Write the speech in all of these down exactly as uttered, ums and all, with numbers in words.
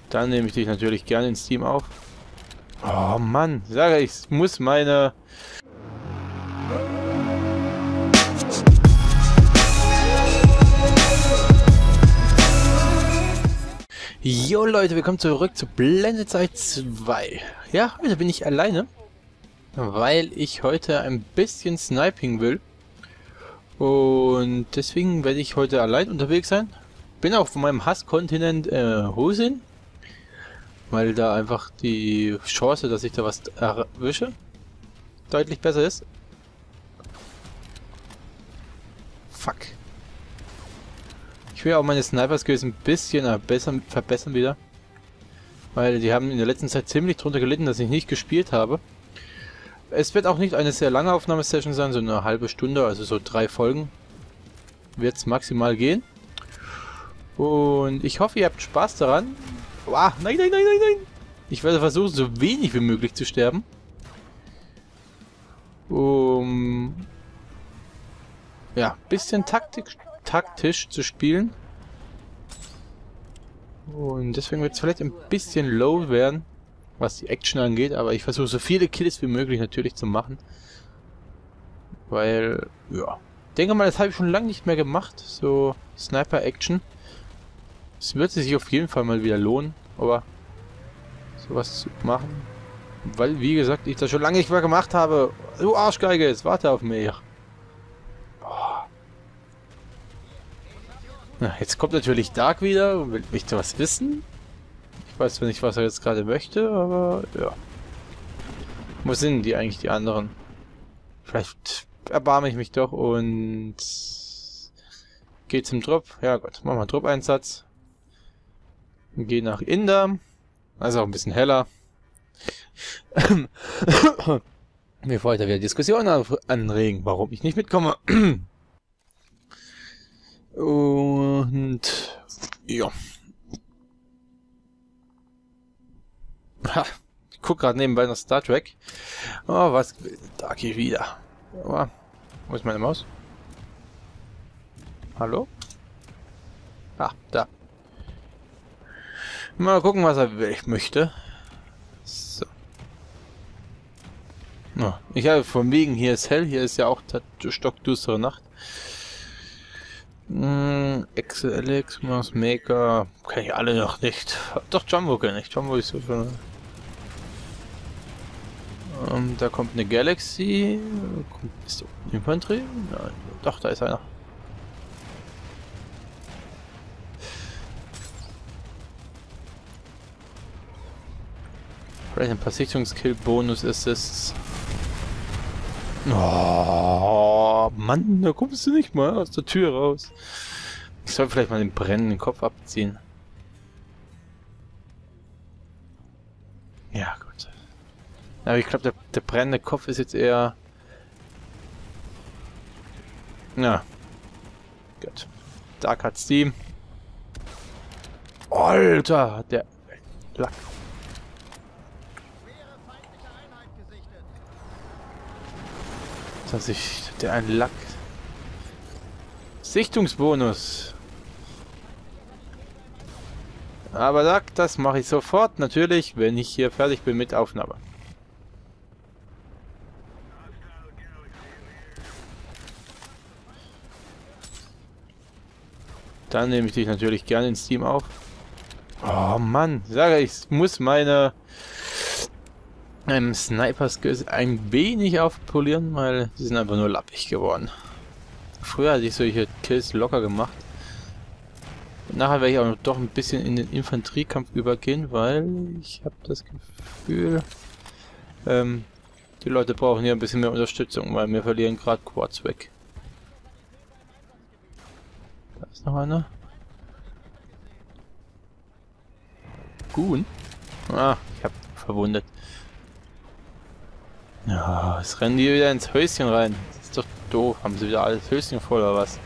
Dann nehme ich dich natürlich gerne in Steam auf. Oh Mann, sage ich, ich muss meine... Jo Leute, willkommen zurück zu Blended zwei. Ja, heute bin ich alleine, weil ich heute ein bisschen sniping will. Und deswegen werde ich heute allein unterwegs sein. Bin auf meinem Hasskontinent äh, Hosin, weil da einfach die Chance, dass ich da was erwische, deutlich besser ist. Fuck. Ich will auch meine Sniper-Skills ein bisschen verbessern, verbessern wieder. Weil die haben in der letzten Zeit ziemlich drunter gelitten, dass ich nicht gespielt habe. Es wird auch nicht eine sehr lange Aufnahmesession sein, so eine halbe Stunde, also so drei Folgen wird es maximal gehen. Und ich hoffe, ihr habt Spaß daran. Wow, nein, nein, nein, nein, nein! Ich werde versuchen, so wenig wie möglich zu sterben. Um... Ja, ein bisschen taktisch, taktisch zu spielen. Und deswegen wird es vielleicht ein bisschen low werden, was die Action angeht. Aber ich versuche, so viele Kills wie möglich natürlich zu machen. Weil, ja... Ich denke mal, das habe ich schon lange nicht mehr gemacht. So Sniper-Action. Es wird sich auf jeden Fall mal wieder lohnen, aber sowas zu machen. Weil, wie gesagt, ich das schon lange nicht mehr gemacht habe. Du Arschgeige, jetzt warte auf mich. Oh. Na, jetzt kommt natürlich Dark wieder und will mich da was wissen. Ich weiß zwar nicht, was er jetzt gerade möchte, aber ja. Wo sind die eigentlich, die anderen? Vielleicht erbarme ich mich doch und geht zum Drop. Ja gut, machen wir einen Drop-Einsatz. Geh nach Inder. Also auch ein bisschen heller. Bevor ich da wieder Diskussionen anregen, warum ich nicht mitkomme. Und ja. Ha, ich gucke gerade nebenbei noch Star Trek. Oh, was will Darky wieder? Oh, wo ist meine Maus? Hallo? Ah, da. Mal gucken, was er will. Ich möchte. So. Oh, ich habe von wegen, hier ist hell, hier ist ja auch stockdustere Nacht. Hm, Excel, Alex, Mouse Maker, kenne ich alle noch nicht. Doch, Jumbo kenne ich. Jumbo ist so schon. Ähm, da kommt eine Galaxy. Kommt, ist da Infanterie? Nein, doch, da ist einer. Vielleicht ein paar Sichtungskill-Bonus Assists. Oh, Mann, da kommst du nicht mal aus der Tür raus. Ich soll vielleicht mal den brennenden Kopf abziehen. Ja, gut. Aber ich glaube, der, der brennende Kopf ist jetzt eher... Ja. Gut. Dark hat Steam. Alter, der Lack. Dass ich der ein Lack. Sichtungsbonus. Aber Lack, das mache ich sofort, natürlich, wenn ich hier fertig bin mit Aufnahme. Dann nehme ich dich natürlich gerne in Steam auf. Oh Mann, sage ich, ich muss meine ähm, Sniper-Skills ein wenig aufpolieren, weil sie sind einfach nur lappig geworden. Früher hatte ich solche Kills locker gemacht. Und nachher werde ich auch doch ein bisschen in den Infanteriekampf übergehen, weil ich habe das Gefühl, ähm, die Leute brauchen hier ein bisschen mehr Unterstützung, weil wir verlieren gerade Quads weg. Da ist noch einer. Gun? Ah, ich hab verwundet. Ja, es rennen die wieder ins Häuschen rein. Das ist doch doof. Haben sie wieder alles Höschen voll oder was?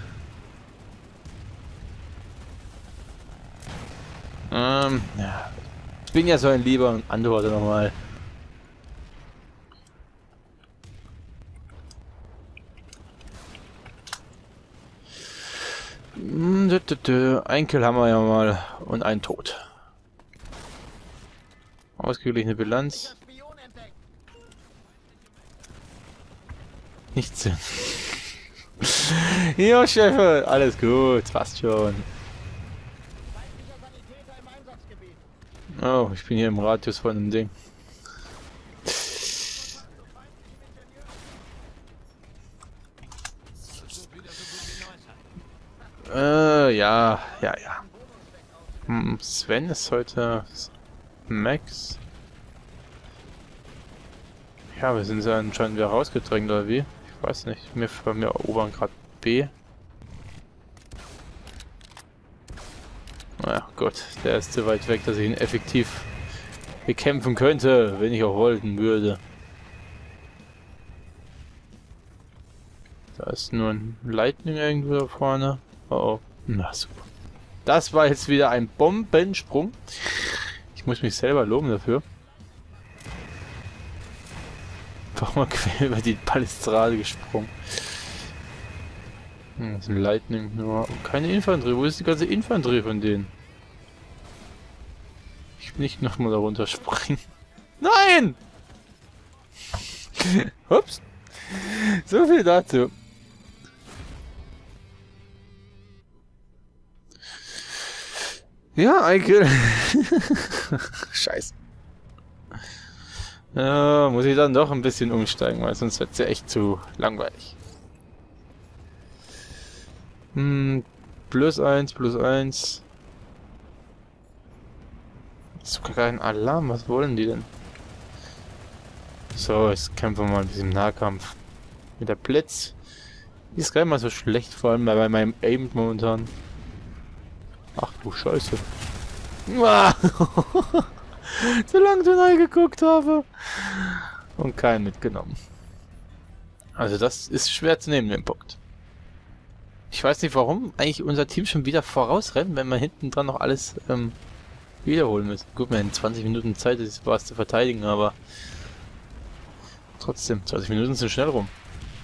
Ähm, ja. Ich bin ja so ein Lieber und antworte nochmal. Ein Kill haben wir ja mal und ein Tod. Ausgeglichene Bilanz. Nichts. Ja, Chef, alles gut, passt schon. Oh, ich bin hier im Radius von dem Ding. Äh, ja, ja, ja. Hm, Sven ist heute Max. Ja, wir sind ja anscheinend wieder rausgedrängt, oder wie? Ich weiß nicht. Wir, wir erobern gerade B. Na Gott, der ist zu weit weg, dass ich ihn effektiv bekämpfen könnte, wenn ich auch wollten würde. Da ist nur ein Lightning irgendwo da vorne. Oh, oh. Na super. Das war jetzt wieder ein Bombensprung. Ich muss mich selber loben dafür. Einfach mal quer über die Balustrade gesprungen. Hm, das ist ein Lightning. Nur keine Infanterie. Wo ist die ganze Infanterie von denen? Ich will nicht nochmal da runter springen. Nein! Ups. So viel dazu. Ja, Eike. Scheiße. Ja, muss ich dann doch ein bisschen umsteigen, weil sonst wird es ja echt zu langweilig. Hm, plus eins, plus eins. Sogar kein Alarm, was wollen die denn? So, jetzt kämpfen wir mal ein bisschen im Nahkampf. Mit der Blitz. Die ist gar nicht mal so schlecht, vor allem bei meinem Aim momentan. Ach du Scheiße. Zu lange zu neu geguckt habe. Und keinen mitgenommen. Also das ist schwer zu nehmen, den Punkt. Ich weiß nicht, warum eigentlich unser Team schon wieder vorausrennt, wenn wir hinten dran noch alles ähm, wiederholen müssen. Gut, wir haben zwanzig Minuten Zeit, das ist was zu verteidigen, aber trotzdem, zwanzig Minuten sind schnell rum.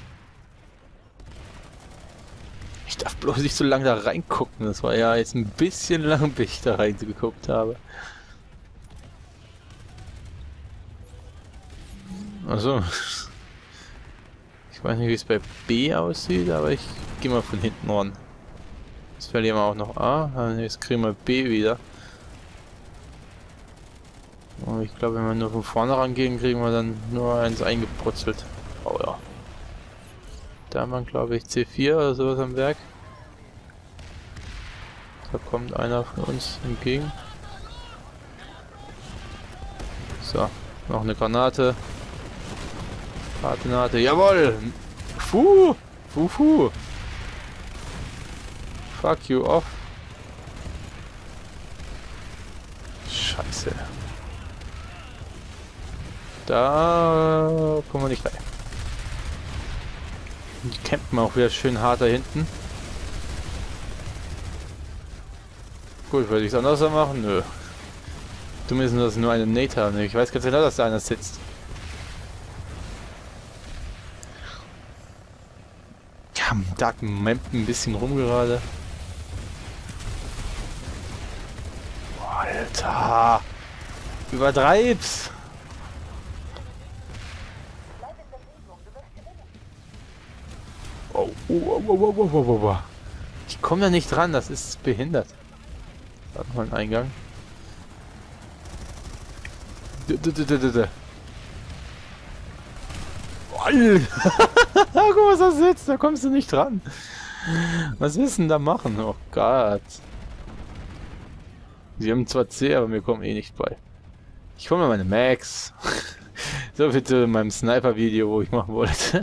Ich darf bloß nicht so lange da reingucken. Das war ja jetzt ein bisschen lang, bis ich da reingeguckt habe. Also, ich weiß nicht, wie es bei B aussieht, aber ich gehe mal von hinten ran. Jetzt verlieren wir auch noch A, jetzt kriegen wir B wieder. Und ich glaube, wenn wir nur von vorne rangehen, kriegen wir dann nur eins eingeputzelt. Oh ja. Da haben wir, glaube ich, C vier oder sowas am Werk. Da kommt einer von uns entgegen. So, noch eine Granate. Granate, jawohl! Fuh! Fuh, fuh! Fuck you off! Scheiße. Da kommen wir nicht rein. Die campen auch wieder schön hart da hinten. Gut, würde ich es anders machen? Nö. Zumindest dass nur eine Nate haben. Ich weiß ganz genau, dass da einer sitzt. Ja, Dark Map ein bisschen rum gerade. Alter! Übertreib's! Oh, oh, oh, oh, oh, oh, oh. Ich komme da nicht dran, das ist behindert. Da hat mal einen Eingang. Guck mal, was da sitzt, da kommst du nicht dran. Was willst du denn da machen? Oh Gott. Sie haben zwar C, aber wir kommen eh nicht bei. Ich hole mir meine Max. So bitte in meinem Sniper-Video, wo ich machen wollte.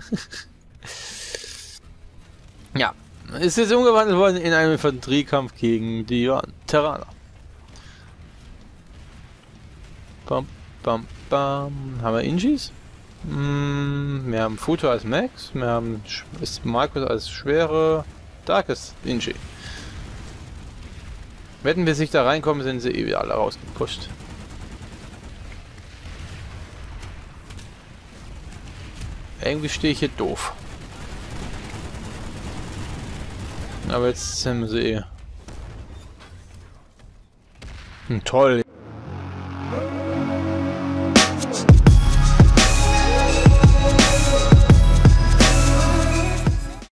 Ja, ist jetzt umgewandelt worden in einen Infanteriekampf gegen die Terraner. Bam, bam, bam. Haben wir Ingis? Mm, wir haben Futo als Max, wir haben ist Markus als schwere, Darkes Ingi. Wenn wir sich da reinkommen, sind sie eh wieder alle rausgepusht. Irgendwie stehe ich hier doof. Aber jetzt sind wir sie eh. Hm, toll.